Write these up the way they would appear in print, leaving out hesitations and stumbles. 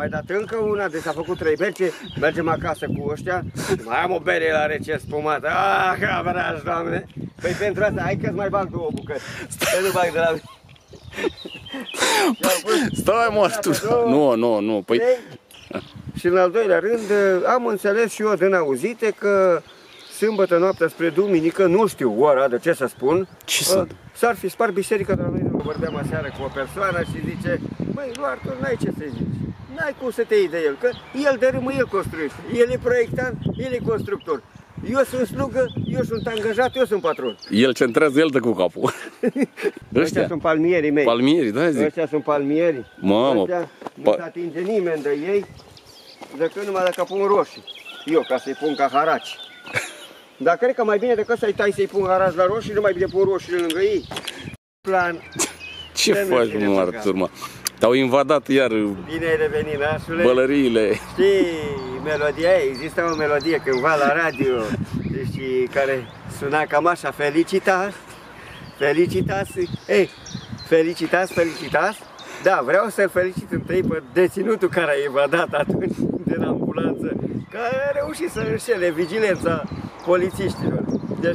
mai dat încă una, deci s-a făcut 3 bece, mergem acasă cu ăștia, mai am o bere la rece spumată, cameraj, Doamne! Păi pentru asta, hai că-ți mai bag 2 bucăți, că nu bag de la mine. Stai mă, tu! Nu, păi... Și în al doilea rând, am înțeles și eu din auzite că sâmbătă noaptea spre duminică, nu știu ora de ce să spun, s-ar fi spart biserica de la noi. Vorbeam aseară cu o persoană și zice, băi, nu, Artur, n-ai ce să zici, n-ai cum să te iei de el, că el dărâmă, el construiește, el e proiectant, el e constructor. Eu sunt slugă, eu sunt angajat, eu sunt patron. El centrează, el dă cu capul. Ăștia sunt palmierii mei. Palmierii, da, zic. Ăștia sunt palmierii. Mamă. Ăștia nu se atinge nimeni de ei, decât numai dacă pun roșii. Eu, ca să-i pun ca haraci. Dar cred că mai bine decât să-i tai să-i pun haraci la roșii, nu mai bine pun roșii lângă ei. Plan. Ce faci, mă, Artur, mă? Te-au invadat iar bine ai revenit, nașule. Bălăriile. Știi, melodia aia, exista o melodie cândva la radio, deci, care suna cam așa, felicitas, felicitas, ei, felicitas, felicitas. Da, vreau să-l felicit întâi pe deținutul care a evadat atunci din ambulanță, care a reușit să înșele vigilența polițiștilor. Deci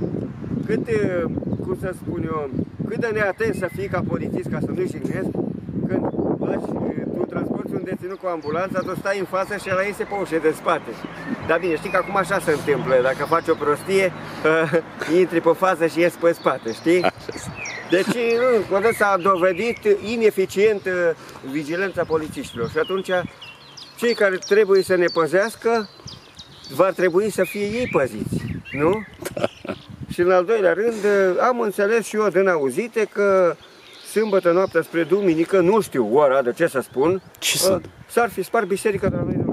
cum să spun eu, cât de neatent să fii ca polițist, ca să nu-i jignesc, când tu transporti un deținut cu ambulanța, tu stai în față și ăla iese pe ușă de spate. Dar bine, știi că acum așa se întâmplă, dacă faci o prostie, intri pe față și ies pe spate, știi? Deci, încă s-a dovedit ineficient vigilența polițiștilor și atunci cei care trebuie să ne păzească va trebui să fie ei păziți, nu? Și în al doilea rând, am înțeles și eu din auzite că sâmbătă noaptea spre duminică, nu știu ora de ce să spun, s-ar fi spart biserica de la noi.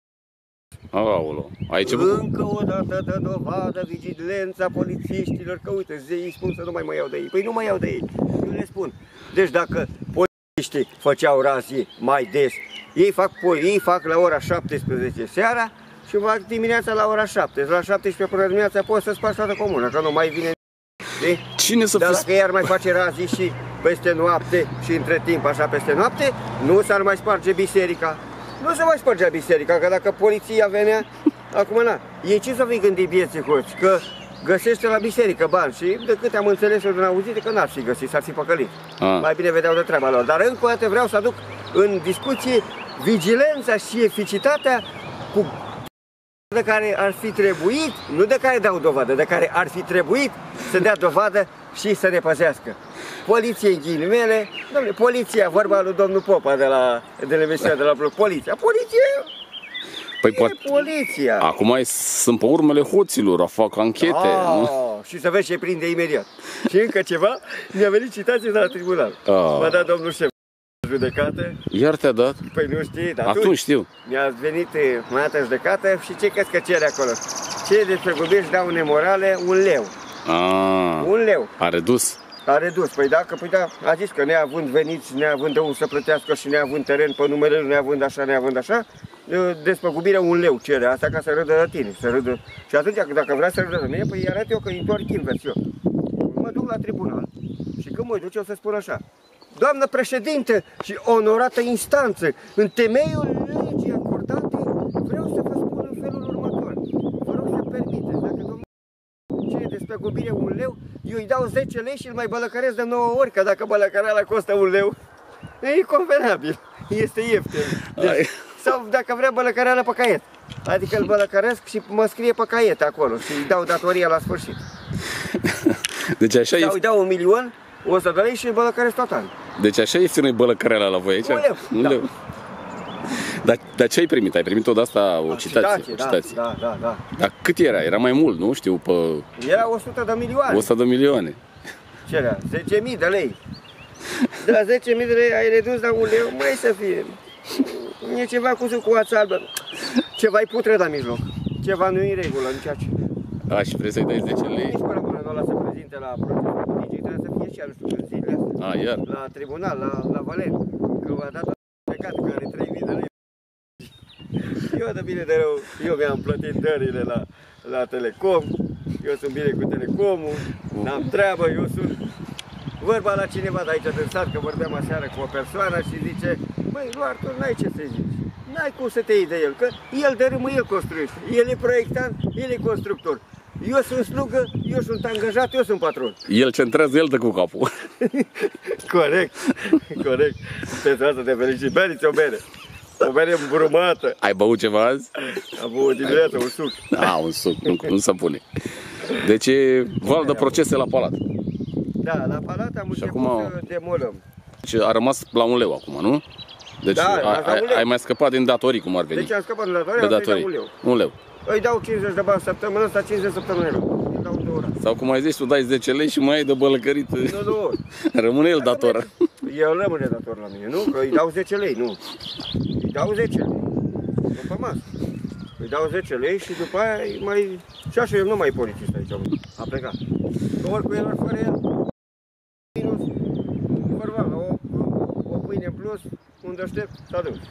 Aolo, aici încă o dată de dovadă vigilența polițiștilor, că uite, zeii spun să nu mai mă iau de ei. Păi nu mă iau de ei, eu le spun. Deci dacă polițiștii făceau razii mai des, ei fac la ora 17 seara și fac dimineața la ora 7. La 17 până dimineața poți să spargi toată comuna, că nu mai vine. Cine să dar dacă iar mai face razii și peste noapte și între timp așa peste noapte, nu s-ar mai sparge biserica. Nu se mai spargea biserica, că dacă poliția venea, acum na, ei ce să fi gândit vieții hoți, că găsește la biserică bani și de câte am înțeles eu din auzite că n-ar fi găsit, s-ar fi păcălit. Mai bine vedeau de treaba lor. Dar încă o dată vreau să aduc în discuție vigilența și eficacitatea cu de care ar fi trebuit, nu de care dau dovadă, de care ar fi trebuit să dea dovadă și să ne păzească. Poliție în ghilimele, domnule, poliția, vorba lui domnul Popa de la emisiunea de la Blog, poliția, păi poliția. Acum sunt pe urmele hoților, fac anchete. Și să vezi ce prinde imediat. Și încă ceva, mi-a venit citație de la tribunal. M-a dat domnul șef judecată. Iar te-a dat? Păi nu știi, dar atunci știu. Mi-a venit mai dată judecată și ce crezi că cere acolo? Ce despăgubiri dau nemorale? 1 leu. 1 leu. A redus? A redus, păi da, a zis că neavând veniți, neavând de unde să plătească și neavând teren pe numele lui, neavând așa, despăgubirea 1 leu cere asta ca să râdă de tine, să râdă. Și atunci, dacă vrea să râdă de mine, păi arăt eu că întorc invers eu. Mă duc la tribunal și când mă duc eu să spun așa: doamnă președinte și onorată instanță, în temeiul legii acordate, vreau să vă spun în felul următor. Vă rog să permiteți, dacă domnul cere despăgubire 1 leu, eu îi dau 10 lei și îl mai bălăcăresc de 9 ori, că dacă bălăcăreala costă 1 leu, e convenabil, este ieftin. Deci, sau dacă vrea bălăcăreala pe caiet, adică îl bălăcăresc și mă scrie pe caiet acolo și îi dau datoria la sfârșit. Deci așa sau îi dau 1.000.000, 100 de lei și îl bălăcăresc total. Deci așa ieftină e bălăcăreala la voi aici? 1 leu. Dar ce ai primit? Ai primit tot asta o citație? Da. Dar cât era? Era mai mult, nu știu, pe... Era 100 de milioane. 100 de milioane. Ce era? 10.000 de lei. De la 10.000 de lei ai redus la 1 leu, mai să fie. E ceva cu ață albă. Ceva-i putred la mijloc. Ceva nu e în regulă, nici așa. Și vrei să-i dai 10 lei? Nici până nu ăla se prezinte la procesul. Trebuie să fie și nu știu când zilele astea. Iar? La tribunal, la Valen. Că v-a dat o plecat care 3.000 de lei. Eu de bine de rău, eu mi-am plătit dările la Telecom, eu sunt bine cu Telecomul, n-am treabă, eu sunt vorba la cineva de aici din sat, că vorbeam aseară cu o persoană și zice, băi, lui Artur, n-ai ce să zici, n-ai cum să te iei de el, că el dărâmă, el construiește, el e proiectant, el e constructor. Eu sunt slugă, eu sunt angajat, eu sunt patron. El centrează, el dă cu capul. Corect, corect. Pentru asta te felicit. Beriți o bere. O bere îmbrumată. Ai băut ceva azi? Am băut dimineața un suc. Un suc, nu se pune. Deci e val de procese la palat. Da, la palat am început acum să demolăm. Deci a rămas la 1 leu acum, nu? Deci Da, ai mai scăpat din datorii, cum ar veni. Deci am scăpat de datorii, de am să-i datorii. dau 1 leu. 1 leu. Îi dau 50 de bani săptămână, ăsta 50 săptămână. Îi dau 2 ore. Sau cum ai zis, tu dai 10 lei și mai ai de bălăcărit. Nu. Rămâne el dator. El rămâne dator la mine, nu? Că îi dau 10 lei, nu. Îi dau 10 lei. După masă. Îi dau 10 lei și după aia mai... Și așa eu nu mai e polițist aici, a plecat. Că ori cu el, ori fără el. Minus. Vorba, o pâine în plus, un deștept, s-a dus.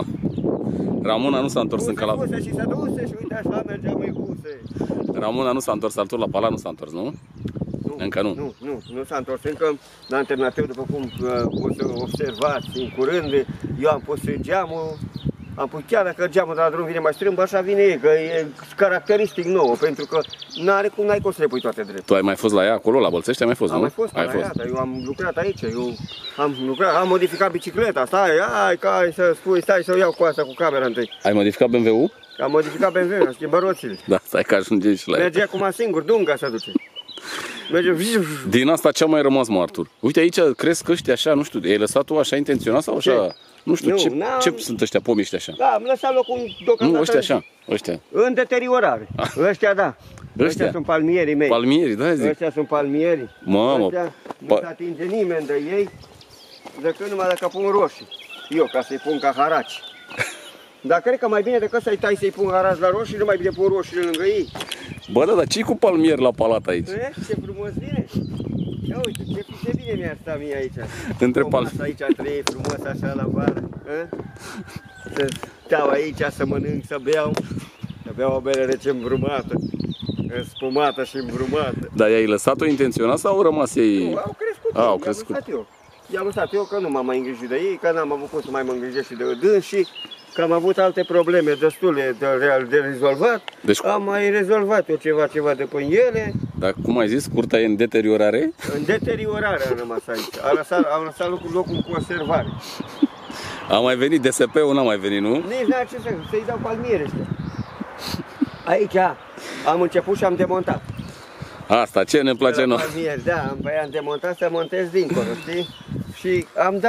Ramona nu s-a întors încă la... Și s-a dus și uite așa mergea măiguse. Ramona nu s-a întors, Artur la palat nu s-a întors, nu? Încă nu. Nu s-a întors încă. La alternativ, după cum o să observați în curând, eu am pus geamul. Am pus chiar dacă geamul de la drum vine mai strâmb, așa vine e, că e caracteristic nou, pentru că n-ai cum să le pui toate drept. Tu ai mai fost la ea acolo, la Bălțești, ai mai fost, nu? Am mai fost, eu am lucrat aici, am modificat bicicleta, stai să o iau cu asta, cu camera întâi. Ai modificat BMW-ul? Am modificat BMW-ul, am schimbat roțile. Da, stai că ajungem și la ea. Merge acum singur, dunga se duce. Merge... Din asta ce-a mai rămas, mă, Artur? Uite aici, cresc ăștia așa, nu știu, ai lăsat tu așa intenționat sau așa? Ce? Nu știu, ce sunt ăștia pomiști așa? Da, am lăsat locul deocamdată. Nu, ăștia așa, ăștia. În deteriorare. Ăștia da. Ăștia sunt palmierii mei. Palmierii, da, zic. Ăștia sunt palmierii. Mamă. Ăștia nu se atinge nimeni de ei, decât numai dacă pun roșii. Eu, ca să-i pun ca haraci. Dar cred că mai bine decât să-i tai să-i pun haraci la roșii, nu mai bine pun roșii lângă ei. Bă, da, dar ce-i cu palmieri la palat aici? Ce frumos vine. Ia uite, ce bine mi-ar sta mie aici. Între palmieri. Aici între ei, frumos așa la vară. Să stau aici, să mănânc, să beau. Să beau o bere rece îmbrumată. Spumată și îmbrumată. Dar i-ai lăsat-o intenționat sau au rămas ei? Nu, au crescut. Au crescut. I-am lăsat eu că nu m-am mai îngrijit de ei, că n-am avut cum să mai mă îngrijesc și de dânsii, că am avut alte probleme destule de rezolvat. Deci, am mai rezolvat eu ceva de pe ele. Dar cum ai zis, curtea e în deteriorare? În deteriorare am rămas aici. Am lăsat locul în conservare. A mai venit DSP-ul, n-a mai venit, nu? Nici n-a ce să-i dau palmiere ăștia. Aici am început și am demontat. Asta, ce ne place nouă. Da, am demontat să montez dincolo, știi? Și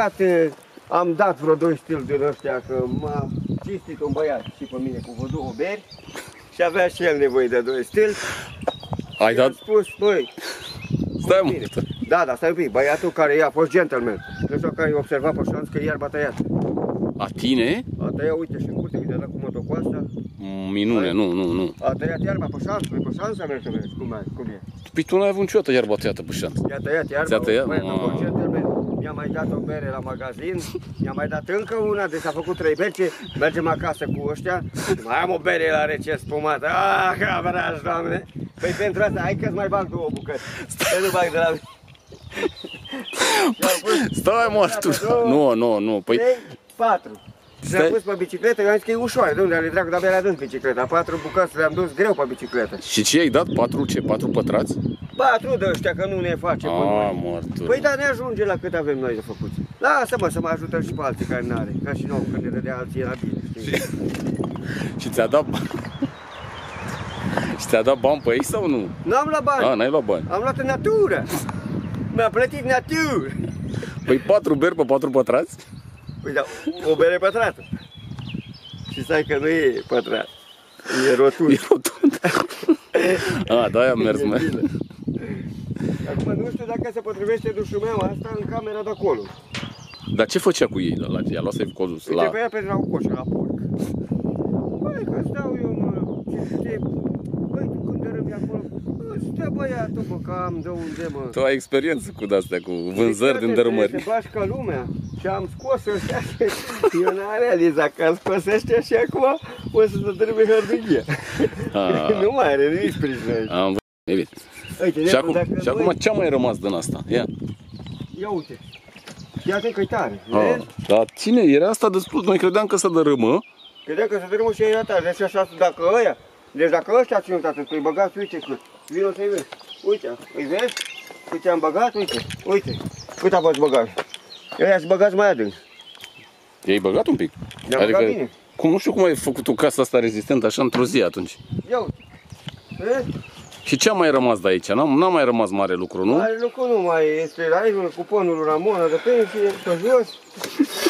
am dat vreo 2 stili din ăștia, că m-a cistit un băiat și pe mine cu vreo 2 beri și avea și el nevoie de 2 stili. Ai dat? Am spus, băi, stai mă. Da, stai un pic, băiatul care a fost gentleman. Nu știu care i-a observat pe șanț că iarba a tăiat. A tine? A tăiat, uite, și în curte, uite, cu motocoasta. Minune, nu. A tăiat iarba pe șanț, pe șanț a mers să vezi cum e. Păi tu n-ai avut niciodată iarba tăiată pe șanț. I-a tăiat iarba, ți-a tăiat? Mi-a mai dat o bere la magazin, mi-a mai dat încă una, deci s-a făcut 3 beri, mergem acasă cu ăștia, mai am o bere la rece spumată, cabraj, doamne! Păi pentru asta, hai că-ți mai bag 2 bucăți, că nu bag de la... Stai mă, Artur! Nu, păi... 3, 4. Le-am pus pe bicicletă, eu am zis că e ușoară, de unde le dracu, dar le-a dus bicicleta, 4 bucăți le-am dus greu pe bicicletă. Și ce ai dat? 4 pătrați? 4 de ăștia, că nu ne face pe noi. Artur. Păi da, ne ajunge la cât avem noi de făcut. Lasă-mă să mă ajutăm și pe alții care n-are, ca și nouă, când ne dădea alții era bine, știi? Și ți-a dat bani? Și ți-a dat bani pe ei sau nu? N-am luat bani. N-ai luat bani. Am luat în natură. Mi-a plătit natură. Păi 4 beri pe 4 pătrați? Păi da, o bere pătrată. Și stai că nu e pătrat, e rotund. E rotund. Da, am mers mai. Acum nu știu dacă se potrivește dușul meu asta în camera de acolo. Dar ce făcea cu ei? I-a luat să-i cozul la... Uite pe ea pentru la o coșă, la porc. Băi, că stau eu, mă, băi, tu când dărâmi acolo, stă băiatul, mă, că am de unde, mă. Tu ai experiență cu de-astea, cu vânzări din dărâmări. Se bașcă lumea și am scos ăștia și eu n-am realizat că am scos ăștia și acum o să se dărâme hărbighia. Nu mai are nici sprijin aici. Am văzut, e bine. Și acum ce-a mai rămas din asta? Ia. Ia uite. Ia atent că-i tare. Ah, dar ține, era asta destul. Noi credeam că se dărâmă. Credeam că se dărâmă și era tare. Deci așa, dacă ăia, deci dacă ăștia ținut atât, îi băgați, uite cât. Vino să-i vezi. Uite, îi vezi? Cât am băgat, uite, uite. Cât a fost băgat. Ăia-și băgați mai adânc. I-ai băgat un pic? Ne-am băgat bine. Cum, nu știu cum ai făcut tu casa asta rezistentă așa într-o zi atunci. Ia uite. Vezi? Și ce a mai rămas de aici? N-a mai rămas mare lucru, nu? Mare lucru nu mai este. Aici cuponul Ramona de pensie, pe jos.